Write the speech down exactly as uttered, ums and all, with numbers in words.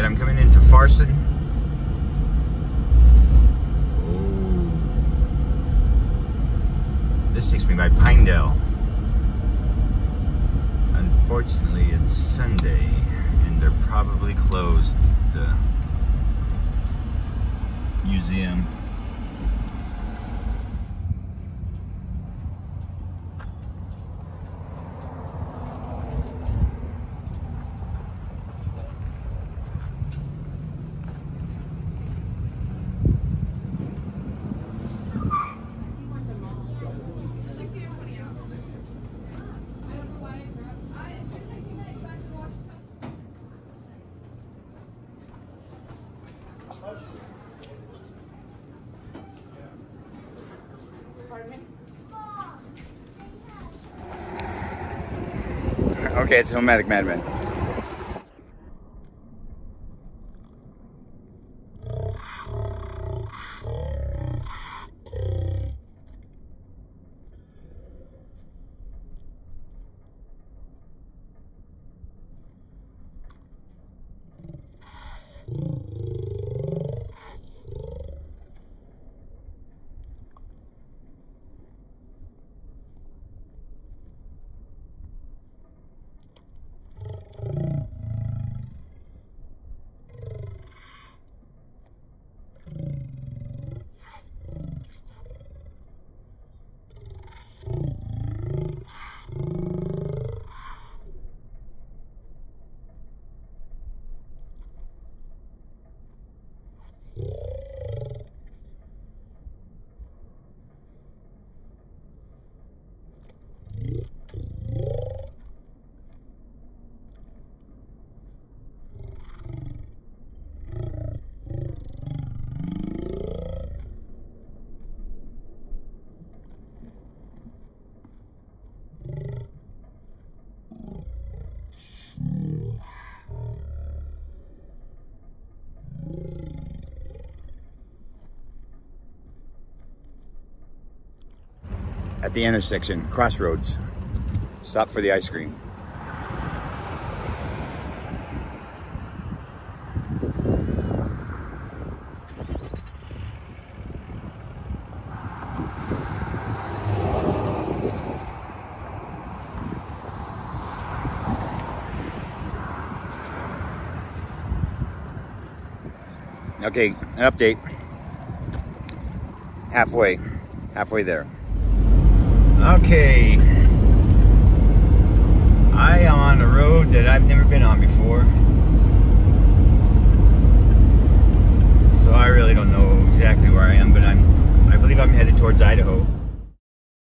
I'm coming into Farson. Oh. This takes me by Pinedale. Unfortunately, it's Sunday, and they're probably closed, the museum. Okay, it's nomadicMadman. At the intersection, crossroads. Stop for the ice cream. Okay, an update. Halfway, halfway there. Okay,